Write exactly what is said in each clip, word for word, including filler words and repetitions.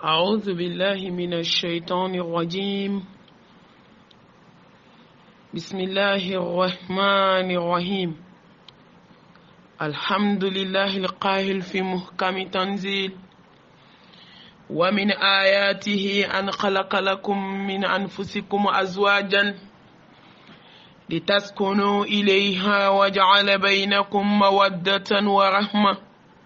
أعوذ بالله من الشيطان الرجيم. بسم الله الرحمن الرحيم. الحمد لله القاهر في محكم تنزيل. ومن آياته أن خلق لكم من أنفسكم أزواجا لتسكنوا إليها وجعل بينكم مودة ورحمة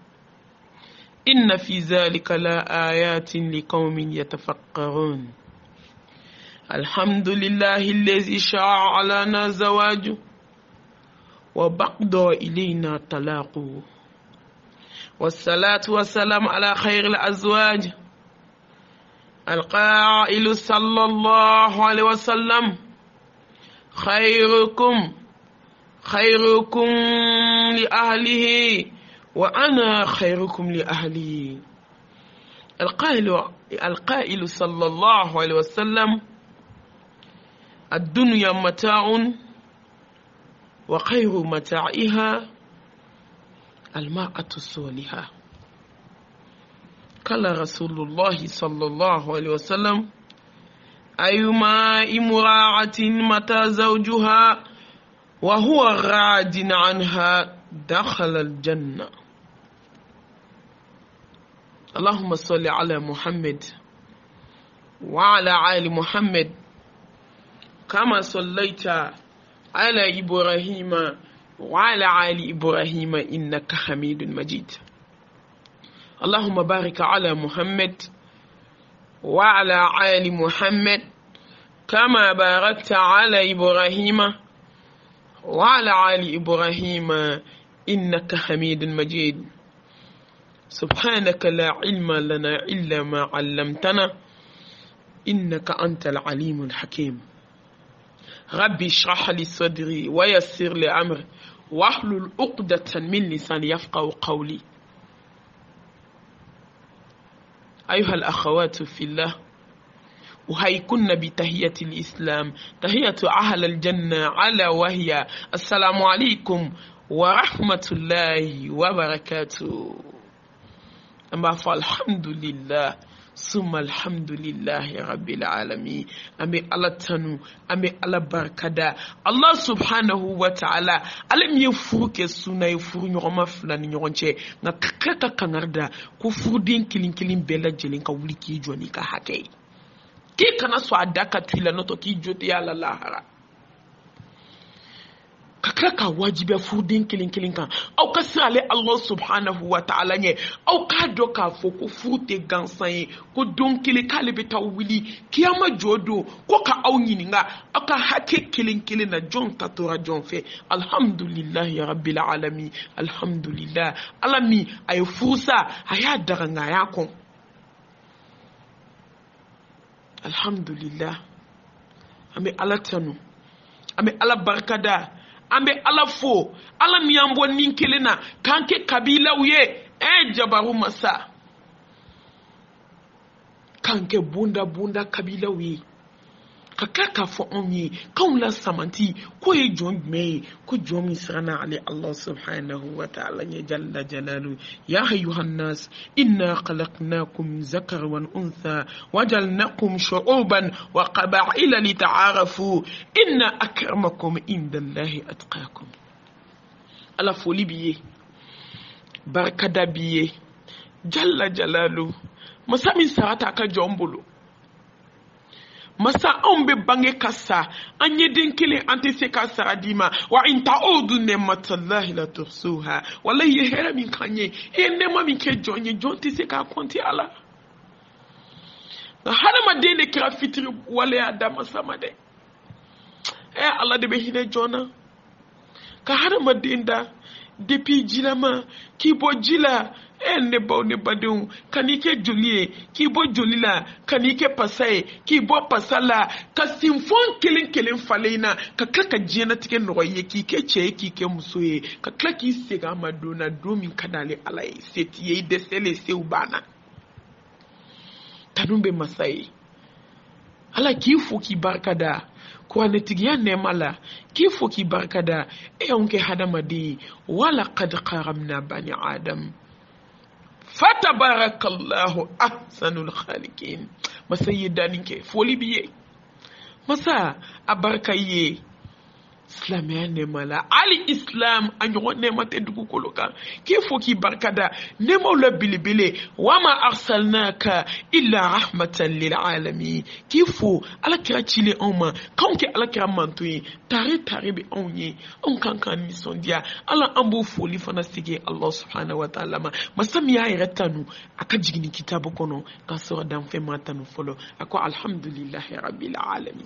إن في ذلك لآيات لقوم يتفكرون. الحمد لله الذي شرع لنا زواج وبقضى إلينا طلاق، والصلاة والسلام على خير الأزواج القائل صلى الله عليه وسلم: خيركم خيركم لأهله وأنا خيركم لأهلي. القائل القائل صلى الله عليه وسلم: الدنيا متاع وخير متاعها المرأة الصالحة. قال رسول الله صلى الله عليه وسلم: أيما امرأة متى زوجها وهو راض عنها دخل الجنة. اللهم صل على محمد وعلى آل محمد كما صليت على إبراهيم وعلى آل إبراهيم إنك حميد مجيد. اللهم بارك على محمد وعلى آل محمد كما باركت على إبراهيم وعلى آل إبراهيم إنك حميد مجيد. سبحانك لا علم لنا إلا ما علمتنا إنك أنت العليم الحكيم. ربي اشرح لي صدري ويسر لي أمري واحلل عقدة من لساني يفقهوا قولي. أيها الأخوات في الله، وهيكن بتحية الإسلام تحية أهل الجنة على وهي السلام عليكم ورحمة الله وبركاته. أما فالحمد لله ثم الحمد لله رب العالمين. أمي الله تنو أمي الله بركدا الله سبحانه وتعالى ألم يفوك السنة يفوك نعمة فلان نعمة نكاكا كنردا كفودين كلين كلين بلا جلين كوليكي جواني كهكي كي كنا سواداكا تويلا نوتو كي جوتي على lahara kakaka wajibi fudin kilin kilin kan au ka sale Allah subhanahu wa ta'ala nye au ka doka foko fute gansan ko don kili kalibi tawili kiyama jodo ko ka au nyininga aka hake kilin kilin na jon tatora jon fe. Alhamdulillah ya rabbil alamin. Alhamdulillah alami ay fusa aya daga ngaya kon. Alhamdulillah ame alatanu ame ala barkada ambe ala fo ala miyambo ninkelena kanke kabila uye e jabaru masa kanke bunda bunda kabila uye kakaka fo onye kaula samanti ko e jombe ko jomi sana ali Allah subhanahu wa ta'ala ya jalla jalalu. ya ayyuhan nas inna khalaqnakum zakara wa untha wajalnakum shu'uban wa qaba'ila lita'arafu inna akramakum indallahi atqakum. ala foli biye barkada biye jalla jalalu masami sarata ka jombolo masa ombe bange kasa anye denkele antese kasa radima wa inta odu ne matallahi la tursuha wallahi hera min kanye enne ma min ke jonye jonti se ka konti ala hana ma de ne kira fitri wala adama samade eh Allah de be hine jona ka hana ma dinda depuis jilama ki bo jila enne bo ne badun kanike jolie ki bo jolila kanike pasai ki bo pasala ka simfon kelin kelin falena ka kaka jena tike noye ki ke che ki ke musoye ka klaki sega madona domin kadale alai setiye de sele seubana tanumbe masai ala kifu ki barkada kwa netigia nemala kifo ki barkada e onke hadamadi wala qad qaramna bani adam fatabarakallahu ahsanul khaliqin. Masa yedaninke foli biye masa abarkaye Islamia nemala ali islam anyo nema te dugu koloka ki fo ki barkada nemo la bilibile wama arsalnaka illa rahmatan lil alamin ki fo ala kira chile onma kanke ala kira mantoyi tare tare be onye on kankan ni sondia ala ambu foli fana sige Allah subhanahu wa ta'ala ma masami ya iratanu aka jigini kitabu kono ka so dan fe matanu folo akwa alhamdulillahi rabbil alamin.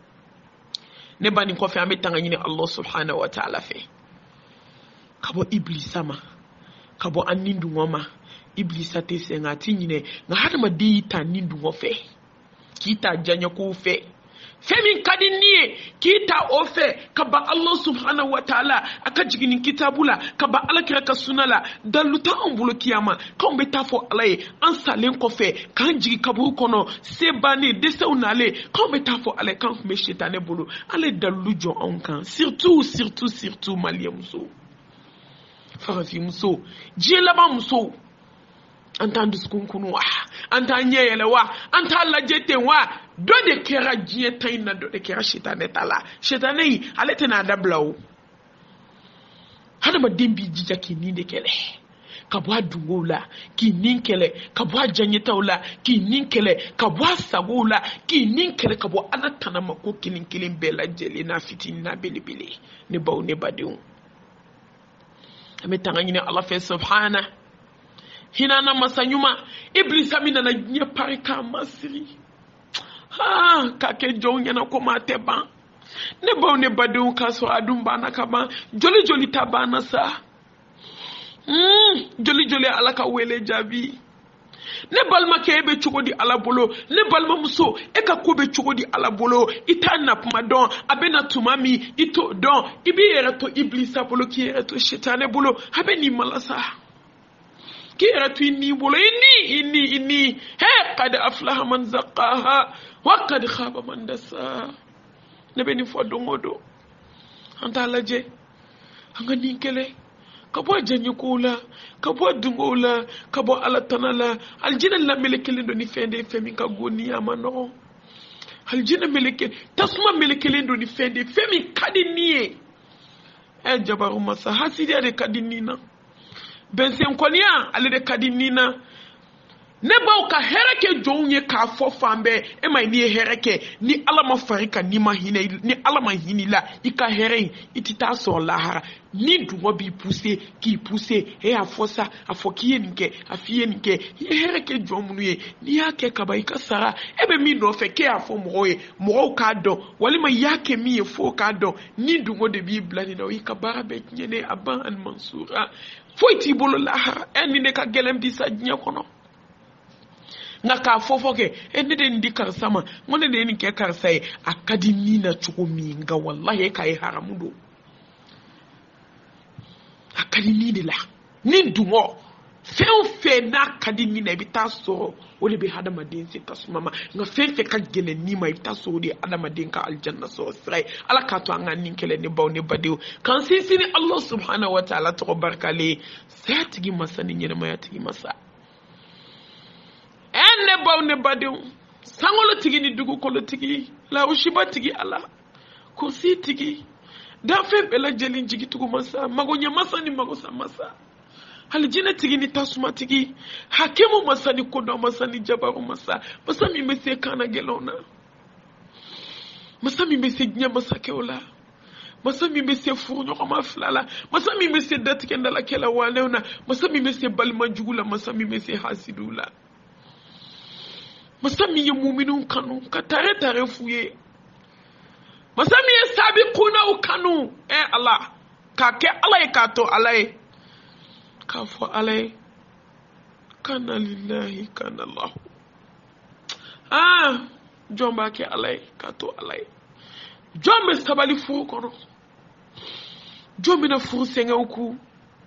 Ne bani ko fe ambe tanga nyine Allah subhanahu wa ta'ala fe kabo iblisa ma kabo anindu ngoma iblisa te senga tinyine nga hadama di ta nindu ngofe kita janya ko fe femi kadinnie kita ofe kaba Allah subhanahu wa ta'ala aka jigini kitabula kaba alakira ka sunala daluta ambulo kiyama kambe tafo alay an salen ko fe kan jigi kabu kono sebani dese unale kambe tafo alay kan me shetane bulu ale dalu jo onkan surtout surtout surtout maliamso farafi muso jelaba muso anta nduskunkunu wa anta nyeyele wa anta lajete wa do de kera jiye tayna do de kera shetane tala shetane alete na dablawo hada ma dembi jija ki ninde kele kabwa dungola ki ninkele kabwa janyetawla ki ninkele kabwa sagola ki ninkele kabwa alatana mako kilinkilin bela jeli na fitin na bilibili ne baw ne badiu ametanga nyine Allah fa subhana hinana masanyuma iblisa mina na nye parika masiri ha kake jonye na koma teba ne baw ne badiu kaso adumba na kaba joli joli tabana sa mm joli joli alaka wele jabi ne balma kebe chugodi alabolo ne balma muso eka kobe chugodi alabolo itana pumadon abena tumami ito don ibi erato iblisa bolo ki erato shetane bolo abeni malasa ki erato inni bolo inni inni inni he qad aflaha man zaqaha wa qad khaba man dasa ne beni fodongodo anta laje anga ninkele kabo janye kola kabo dungola kabo alatanala aljina la melekele ndo ni fende femi ka goni amano aljina meleke tasma melekele ndo ni fende femi kadiniye e jabaru masa hasidi de kadinina bensen konia ale de kadinina ne baw ka hereke jonye ka fofambe e mai ni hereke ni alama farika ni mahine ni alama hinila ika here itita so lahara ni duwo bi pousser ki pousser e afosa afokiye nke afiye nke ye hereke jomunuye ni yake kaba ika sara ebe mi no fe ke afo moye mo ka do wali ma yake mi e fo ka do ni duwo de bi blani no ika barabe nyene aban an mansura foiti bolo lahara eni ne ka gelem di sa nya kono nga ka fofo ke ende de ndi karsama ngone de ni ke karsai akadini na chukumi nga wallahi kai haramudo akadini de la ni dumo fe o fe na akadini na bita so o le be hada madin se kasumama nga fe fe ka gele ni ma bita so de hada madin ka aljanna so srai ala ka to anga nin kele ne baw ne badiw kan sisi ni Allah subhanahu wa ta'ala to barkale satigi masani nyere ma yatigi masa enne baw ne badiw sangolo tigi ni dugu kolo tigi la ushiba tigi ala kursi tigi da fe bela jelin jigi tugu masa mago nya masa ni mago sa masa haljina tigi ni tasuma tigi hakimu masa ni kodo masa ni jabaru masa masa mi mese kana gelona masa mi mese nya masa keola masa mi mese furunyo kama flala masa mi mese datike ndala kela waleuna masa mi mese balma jugula masa mi mese hasidula masami ye mu'minun kanu ka tare tare fuye masami ye sabiquna kanu eh Allah ka ke Allah ka to Allah ka fo Allah kana lillahi kana Allah ah jomba ke Allah ka to Allah jombe sabali fu kono jombe na fu senga uku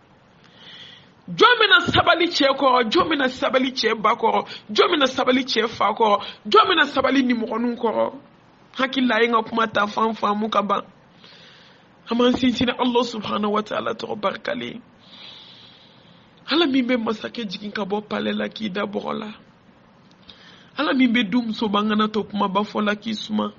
jomina sabali cheko jomina sabali chebako jomina sabali chefako jomina sabali ni mokonu ko hakilla yinga kuma ta fanfa muka ba aman sinsina Allah subhanahu wa ta'ala to barkali ala min bɛ masakɛ jigin ka bɔ pale la k'i da bɔgɔ la ala min bɛ du muso bangana to kumaba fɔ la k'i suma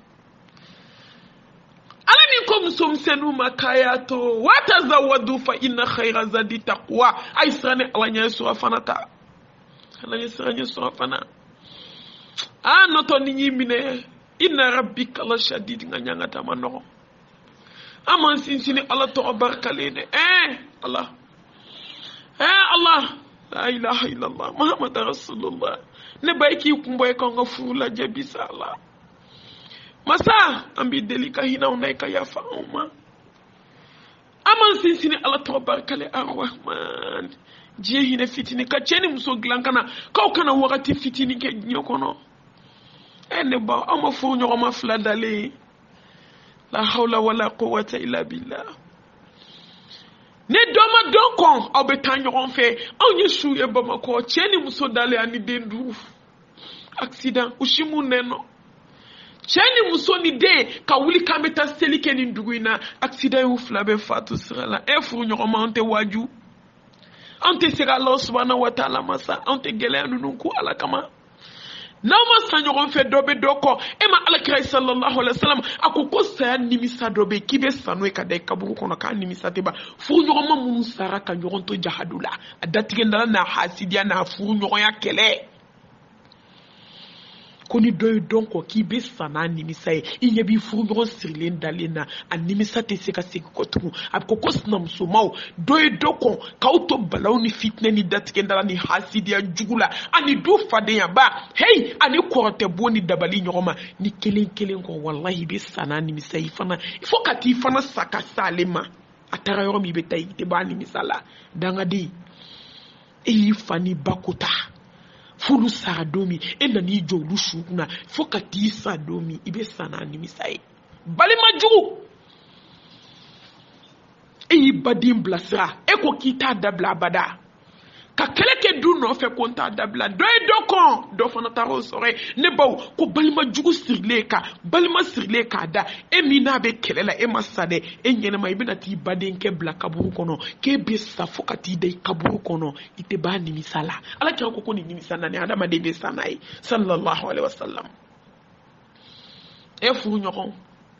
ala min ko muso misɛnninw ma k'a to watazawadu fa inna khayra zadi taqwa a ye siran ni ala ɲɛ sɔrɔ fana ta ala ɲɛ siran ɲɛ sɔrɔ fana a nɔtɔ ni y'i minɛ inna rabbika la shadid nga ɲanga ta ma nɔgɔ a man sinsin ala tɔgɔ barikalen dɛ eh ala eh Allah la ilaha illallah muhammad rasulullah ne bai ki kumboy ko nga fu la jabi sala masa ambi deli ka hina unai ka ya fa umma aman sinsini ala to barkale arrahman je hina fitini ka cheni muso glankana ka kana wakati fitini ke nyokono ene ba ama fu nyoma fla dale la hawla wala quwwata illa billah ne doma donkon aw be tan ɲɔgɔn fɛ aw ye su ye Bamakɔ cɛ ni muso dale ani den duuru accident u si mun nɛnɔ cɛ ni muso ni den ka wuli k'an bɛ taa seli kɛ nin dugu in na accident y'u fila bɛ fatu sira la e furu ɲɔgɔn ma an tɛ waju an tɛ se ka Ala subhanahu wa ta'ala masa an tɛ gɛlɛya ninnu ku Ala kama n'aw ma sa ɲɔgɔn fɛ dɔ bɛ dɔ kɔ e ma alakira sallallahu alaihi wasallam a ko ko saya nimisa dɔ bɛ k'i bɛ sa n'o ye ka da i kaburu kɔnɔ k'a nimisa tɛ ban furu ɲɔgɔnma minnu sara ka ɲɔgɔn to jahadu la a datigɛndala n'a hasidiya n'a furu ɲɔgɔnya kɛlɛ ko ni dɔ ye dɔn kɔ k'i bɛ sa n'a nimisa ye i ɲɛ b'i furu ɲɔgɔn sirilen dalen na a nimisa tɛ se ka segin kɔ tugun a bɛ ko ko sinamusomaw dɔ ye dɔ kɔ k'aw to balaw ni fitinɛ ni datigɛndala ni hasidiya jugu la ani du fadenyaba hey ani kɔrɔtɛ bon ni dabali ɲɔgɔn ma ni kelen kelen kɔ walahi i bɛ sa n'a nimisa ye fana fo ka t'i fana sa ka sa ale ma a taara yɔrɔ min i bɛ taa i tɛ bɔ a nimisa la dangaden e y'i fa ni ba ko ta furu sara don min e nan'i jɔ olu su kunna fo ka t'i sa don min i bɛ sa n'a nimisa ye balima jugu e y'i baden bilasira e ko k'i t'a dabila abada ka kɛlɛ kɛ du nɔfɛ ko n t'a dabila dɔ ye dɔ kɔn dɔ fana taara o sɔrɔ ye ne baw ko balima jugu sirilen kan balima sirilen k'a da e min n'a bɛ kɛlɛ la e ma sa dɛ e ɲɛnama i bɛna t'i badenkɛ bila kaburu kɔnɔ k'e bɛ sa fo ka t'i da i kaburu kɔnɔ i tɛ b'a nimisa la ala kira ko ko nin nimisa na ni adamaden bɛ sa n'a ye sallallahu alaihi wasallam e furu ɲɔgɔn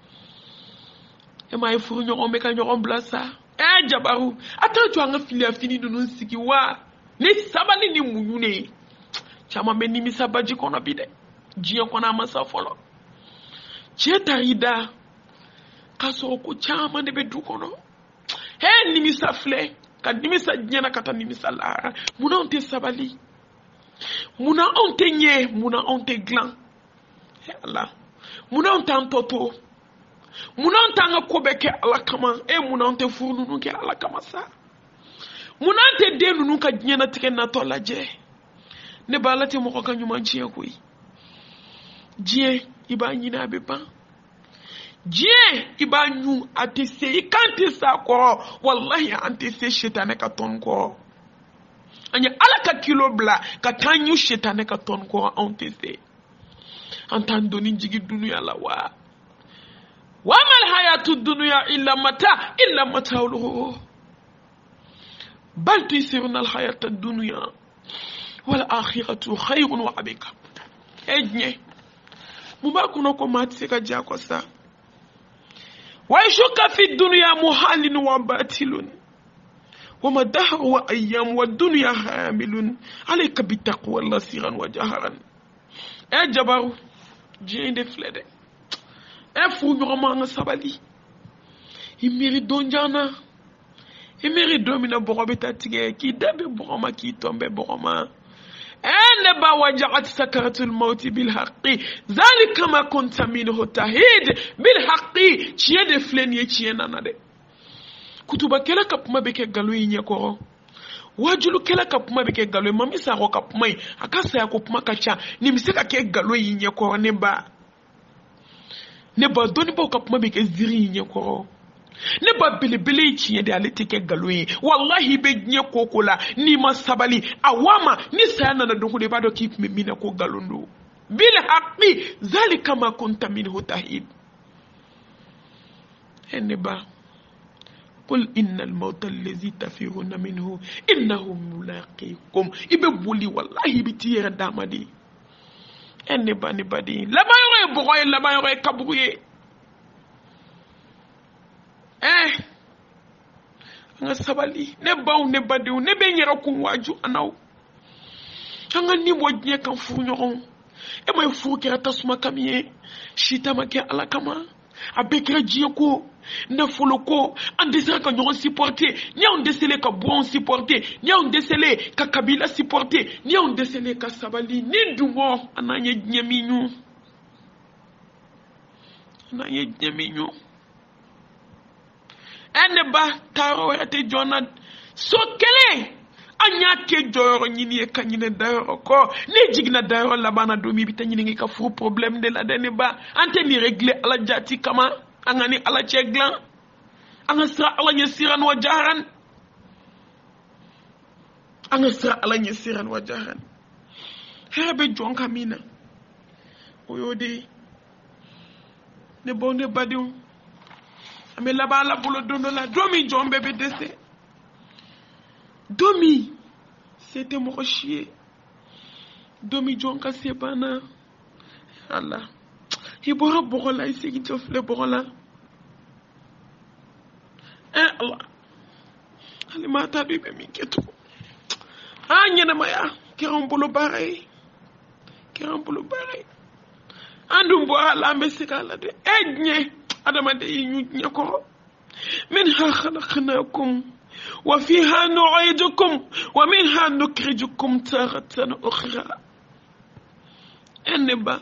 e ma ye furu ɲɔgɔn bɛ ka ɲɔgɔn bila sa e jabaru a t'a jɔ an ka filiya fini ninnu sigi wa ni sabali ni muɲu ne caman bɛ nimisa baji kɔnɔ bi dɛ diɲɛ kɔnɔ a ma sa fɔlɔ cɛ tari da k'a sɔrɔ ko caman de bɛ du kɔnɔ he nimisa filɛ ka nimisa diɲɛ na ka taa nimisa lahara munna anw tɛ sabali munna anw tɛ ɲɛ munna anw tɛ dilan he ala munna anw t'an tɔ to munna anw t'an ka ko bɛɛ kɛ ala kama e munna anw tɛ furu ninnu kɛ ala kama sa munna an tɛ den ninnu ka diɲɛnatigɛ natɔ lajɛ ne ba ala tɛ mɔgɔ ka ɲuman tiɲɛ koyi diɲɛ i b'a ɲini a bɛ ban diɲɛ i b'a ɲu a tɛ se i kan tɛ se a kɔrɔ wallahi an tɛ se setanɛ ka tɔn kɔrɔ an ye ala ka kilo bila ka taa ɲu setanɛ ka tɔn kɔrɔ anw tɛ se an t'an doni jigi dunuya la wa wa mal hayatu dunuya illa mata illa mata'ul ghurur بل تيسرون الحياة الدنيا والآخرة خير وأبقى إجني مباكونا كما تسيكا جاكوسا ويشك في الدنيا محال وباطل وما دهر وأيام والدنيا حامل عليك بالتقوى الله سيرا وجهرا إجبارو جين دي فلده إفو نغمان سبالي يميري دونجانا imeri domina borobe tatige ki dabe boroma ki tombe boroma ene ba waja'at sakaratul maut bil haqqi zalika ma kunta minhu tahid bil haqqi ciye de flenie ciye nana de kutuba kela kapuma beke galo yinye ko wajulu kela kapuma beke galo mami sa ro kapuma akasa ya kopuma kacha ni miseka ke galo yinye ko ne ba ne ba doni ba kapuma beke ziri yinye ko ne ba belebele tiɲɛ de ale tɛ kɛ nkalon ye wallahi bɛ diɲɛ koko la n'i ma sabali awama ni saya nana don ko de b'a dɔn k'i tun bɛ min na ko nkalon don bil haqqi zalika ma kunta minhu tahid e ne ba قل إن الموت الذي تفرون منه إنه ملاقيكم إبولي والله بتير دامدي أني بني بدي لما يرى بغاي لما يرى كبوي eh nga sabali ne baw ne badiw ne be nyera ko waju anaw anga ni wodnye kan fu nyoron e moy fu kira tasuma kamiye shita make ala kama abekira jieko na foloko andesela ka nyoron supporter ni on desele ka bon supporter ni on desele ka kabila supporter ni on desele ka sabali ni dumo ananye nyaminyu ananye nyaminyu ene ba taro ete jona so kele anya ke joro nyini e kanyine dayoro ko ne jigna dayoro labana domi bi tanyini ka fu problème de la dene ba ante ni régler ala jati kama angani ala cheglan anga sra ala nyesiran wa jaran anga sra ala nyesiran wa jaran hebe jonka mina oyode ne bonde badiou mais là-bas, là, pour le donner là, Domi, John bébé décès. Domi, c'était mon chier. Domi, John, cassé, bana. Allah. Il boira borola, il s'est dit, le borola. Eh, Allah. Allez, mata, lui, mais m'inquiète. Ah, n'y en a maya, qui rembolo pareil. Qui rembolo pareil. Andou boira la, mais c'est qu'à la de. Eh, n'y adama de nyako minha khalaqnakum wa fiha nu'idukum wa minha nukhrijukum taratan ukhra enba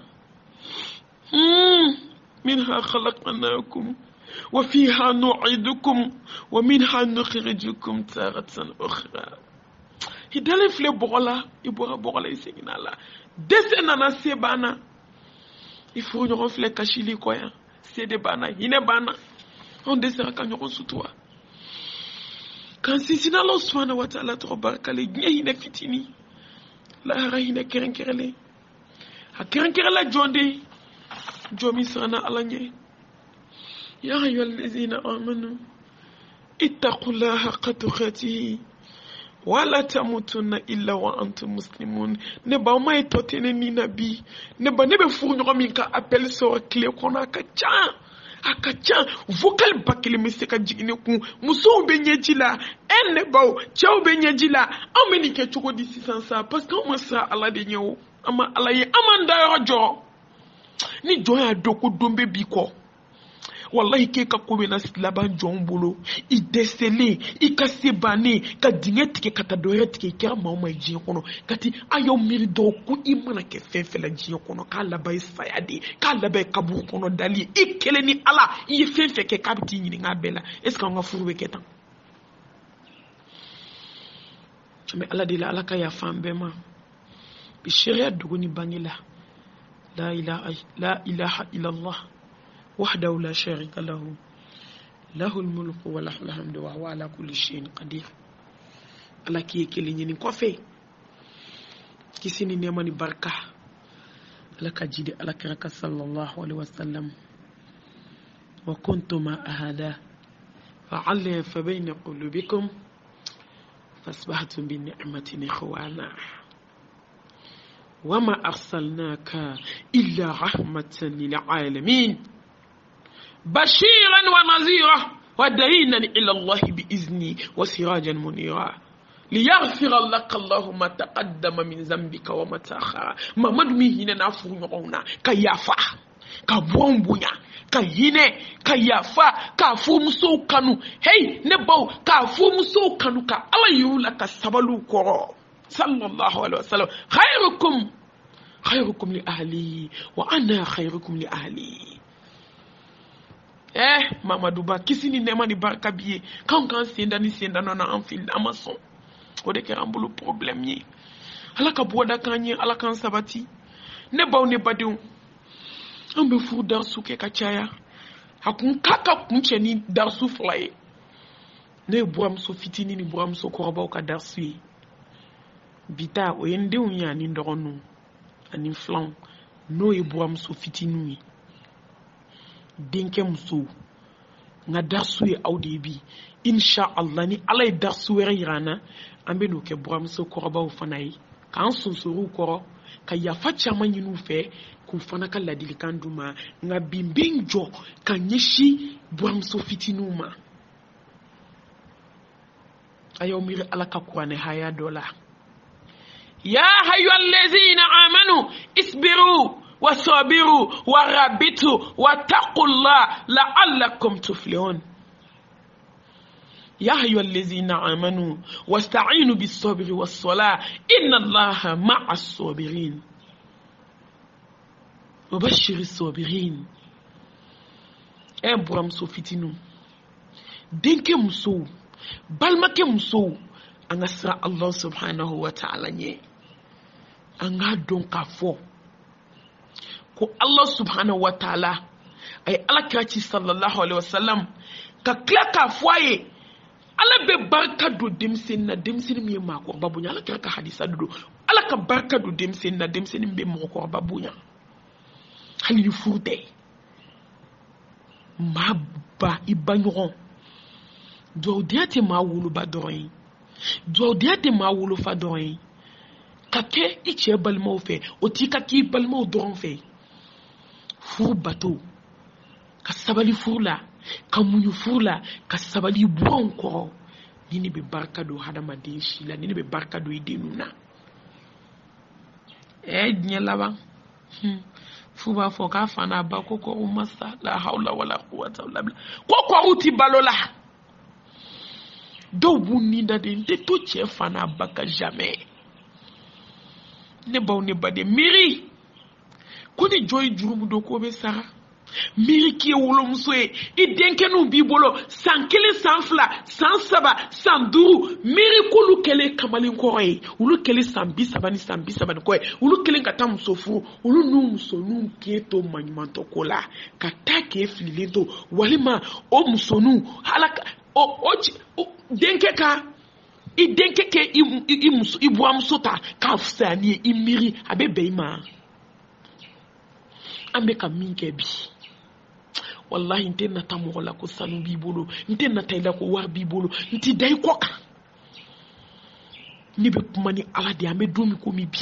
minha khalaqnakum wa fiha nu'idukum wa minha nukhrijukum taratan ukhra hidale fle bola ibora bola isegina la desena na sebana il faut nous refléter kashili koya c'est des bana, il est bana. On désire quand on sous toi. Quand si c'est dans l'osman wa ta'ala trop barkale, il est fitini. La hara il est kerenkerele. A kerenkerele jonde. Jomi sana alanye. Ya ayyuhallazina amanu. Ittaqullaha haqqa tuqatihi. Wala tamutunna illa wa antum muslimun. Ne ba ma etotene ni nabi. Ne ba ne be furu nyogo min ka appel so clé kona ka chan. Aka chan vocal bakile miseka jigine ku muso be nyejila enne baw chaw be nyejila ameni ke chuko di sisansa parce que on sa ala de nyewo ama ala ye amanda rojo ni joya doko dombe biko. Wallahi ke ka kobe na laban jombolo i desele i ka sebane ka dingeti ke kata doyet ke kira mama jiyo kono kati ayo miri do ku i mana ke fefela jiyo kono ka labai sayade ka labai kabu kono dali i kele ni ala i fefe ke kabti ni nga bela est-ce qu'on va furwe ketan mais ala de la ala ka ya fambe ma bi sharia duguni bangila la ilaha la ilaha illa allah وحده لا شريك له له الملك وله الحمد وهو على كل شيء قدير ala ki yekeli nyini kofe kisini nemani barka ala kajide ala karaka sallallahu alaihi wasallam wa kuntum ahada fa'alla fa bayna qulubikum fasbahtum bi ni'matin ikhwana wama arsalnaka illa rahmatan lil alamin بشيرا ونذيرا ودينا إلى الله بإذني وسراجا منيرا ليغفر لك الله ما تقدم من ذنبك وما تأخر ما مدمي هنا نافو نغونا كيافا كبومبونا كيهنا كيافا كفومسو كانو هي نبو كفومسو كانو كألا يولا كسبلو كورو صلى الله عليه وسلم خيركم خيركم لأهلي وأنا خيركم لأهلي. Eh, Mamadou Ba, kisi ni nema ni barka biye. Quand quand senda ni senda non en fil amason. O de kerambulu problème yi. Ala ka boda kanye, ala kan sabati. Ne ba ne badiou. Ambe fu darsu ke kachaya. Hakun kaka kunche ni darsu flaye. Ne buam so fitini ni buam so koroba o ka darsu yi. Bita o yende unya ni ndoronu. Ani flan. No e buam so fitinu yi. Denke muso nga darsu ye aw de bi insha Allah ni ala ye darsu wɛrɛ yirana an bɛ n'o kɛ buramuso kɔrɔbaw fana ye k'an sonsoro kɔrɔ ka yafa caman ɲini u fɛ k'u fana ka ladilikan d'u ma nga bi n bɛ n jɔ ka ɲɛsin buramuso fitininw ma a y'aw miiri ala ka kuranɛ haya dɔ la ya ayyuhallazina amanu isbiru wasabiru warabitu wattaqullah la'allakum tuflihun يا أيها الذين آمنوا واستعينوا بالصبر والصلاة إن الله مع الصابرين وبشر الصابرين أي برام سوفتينو دينك مسو بالمك مسو أنا سرى الله سبحانه وتعالى ني أنا دون كفو كو الله سبحانه وتعالى أي الله كراتي صلى الله عليه وسلم ككلا كفوي ala be barka do demsen na demsen mi ma ko babunya ala ka hadisa do ala ka barka do demsen na demsen be mo ko babunya hali furte ma ba ibanyon do diate ma wulu ba doyin do diate ma wulu fa doyin ka ke iche balmo fe o ti ka ki balmo doron fe fur bato ka sabali furla ka munyu furla ka sabali buron ko nini be barka do hadama de shila nini be barka do idinuna e nyelawa hmm. fuba foka fana ba ko ko umasa la hawla wala quwwata illa billah ko ko uti balola do bunni da de te to che fana baka jamais ne baw ne bade miri ko ni joy jurumu do ko be sara miri ki wolo muso ye I denke nu bi bolo san kelen san fila san saba san duuru miri kulu kelen kamalen kɔrɔ ye olu kelen san bi saba ni san bi saba ni kɔ ye olu kelen ka taa muso furu olu n'u musoninw k'e to maɲumantɔ ko la ka taa k'e fililen to walima o musoninw hala o o denke ka I denke kɛ I I muso I buwamuso ta k'a fisaya ni ye I miiri a bɛ bɛn I ma an bɛ ka min kɛ bi wallahi nte nata mɔgɔ la ko sanu b'i bolo nte nata I la ko wari b'i bolo nti da I kɔ kan ne bɛ kuma ni ala de an bɛ don min komi bi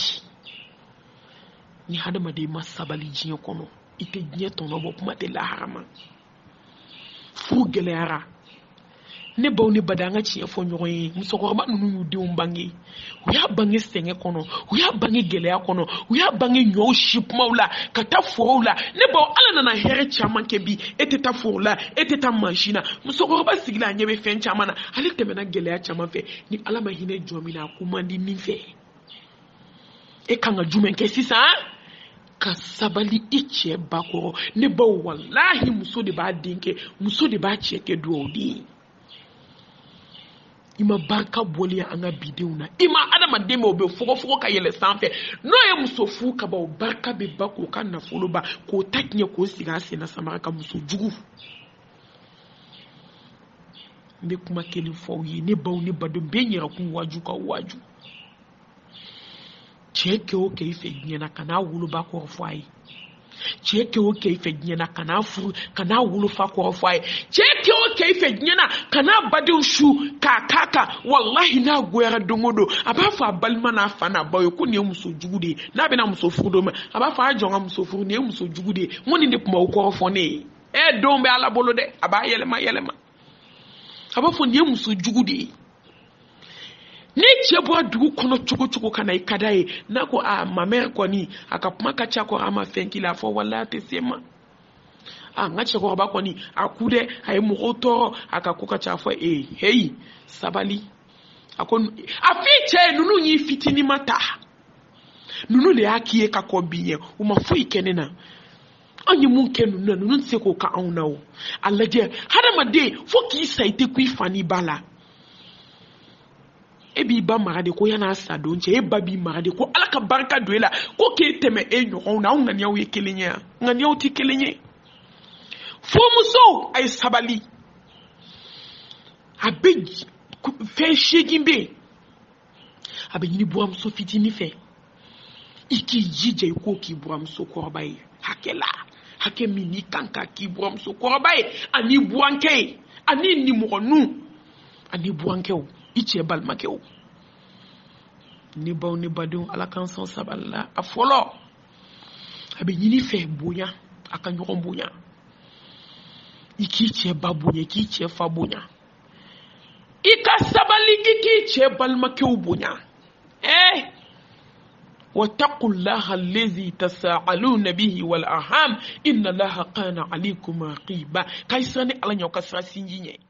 ni hadamaden ma sabali diɲɛ kɔnɔ I tɛ diɲɛ tɔnɔ bɔ kuma tɛ lahara ma furu gɛlɛyara ne baw ne bada an ka tiɲɛ fɔ ɲɔgɔn ye musokɔrɔba ninnu y'u denw bange u y'a bange sɛgɛn kɔnɔ u y'a bange gɛlɛya kɔnɔ u y'a bange ɲɔw si kumaw la ka taa forow la ne baw ala nana hɛrɛ caman kɛ bi e tɛ taa foro la e tɛ taa mansin na musokɔrɔba sigila a ɲɛ bɛ fɛn caman na ale tɛmɛna gɛlɛya caman fɛ ni ala ma hinɛ jɔn min na a ko man di min fɛ e kan ka jumɛn kɛ sisan ka sabali I cɛ ba kɔrɔ ne baw wallahi muso de b'a den kɛ muso de b'a cɛ kɛ duwawu den ima barka boli an ga bidenw na ima adamaden ma o be fogo fogo ka yɛlɛ sanfɛ n'o ye muso fu ka ba o barka be ba k'o ka nafolo ba k'o ta tiɲɛ k'o sigi a sen na samara ka muso jugu n bɛ kuma kelen fɔ aw ye ne baw ne badenw bɛɛ yɛrɛkun waaju ka waaju cɛ kɛ o kɛ I fɛ diɲɛ ka n'a woloba kɔrɔ fɔ a ye cɛ kɛ o kɛ I fɛ diɲɛ na ka n'a furu ka n'a wolofa kɔrɔ fɔ a ye cɛ kɛ o kɛ I fɛ diɲɛ na ka n'a badenw su k'a k'a kan wallahi n'a goyara don o don a b'a fɔ a balima n'a fa n'a baw ye ko nin ye muso jugu de ye n'a bɛna muso furu don min a b'a fɔ a jɔn ka muso furu nin ye muso jugu de ye n ko nin de tun b'aw kɔrɔ fɔ ne ye ɛ denw bɛ ala bolo dɛ a b'a yɛlɛma yɛlɛma a b'a fɔ nin ye muso jugu de ye ni cɛ bɔra dugu kɔnɔ cogo cogo kana I ka d'a ye n'a ko a ma mère kɔni a ka kuma ka ca kɔrɔ a ma fɛn k'i la a fɔ wallahi a tɛ se ma a n ka cɛkɔrɔba kɔni a ku dɛ a ye mɔgɔw tɔɔrɔ a ka ko ka ca a fɔ ee heyi sabali a ko a f'i cɛ ye ninnu y'i fitinin ma ta ninnu de y'a k'i ye ka kɔ bi ɲɛ u ma foyi kɛ ne na an ye mun kɛ ninnu na ninnu tɛ se k'o ka anw na o a lajɛ hadamaden fo k'i sa I tɛ ku I fa n'i ba la e b'i ba mara de ko yana sa don cɛ e ba b'i mara de ko ala ka barika don e la ko k'e tɛmɛ e ɲɔgɔnw na anw ŋaniyaw ye kelen ye ŋaniyaw tɛ kelen ye furumusow a ye sabali a bɛ fɛn seegin bɛ yen a bɛ ɲini buranmuso fitinin fɛ I k'i jija I k'o k'i buranmuso kɔrɔba ye hakɛ la hakɛ min n'i kan k'a k'i buramusokɔrɔba ye ani buwankɛ ye ani nimɔgɔnu ani buwankɛw i cɛ balimakɛw ne baw ne badenw ala k'an sɔn sabali la a fɔlɔ a bɛ ɲini fɛ bonya a ka ɲɔgɔn bonya i k'i cɛ ba bonya i k'i cɛ fa bonya i ka sabali i k'i cɛ balimakɛw bonya eh واتقوا الله الذي تساءلون به والأرحام إن الله كان عليكم رقيبا كايساني على نيوكا ساسينجي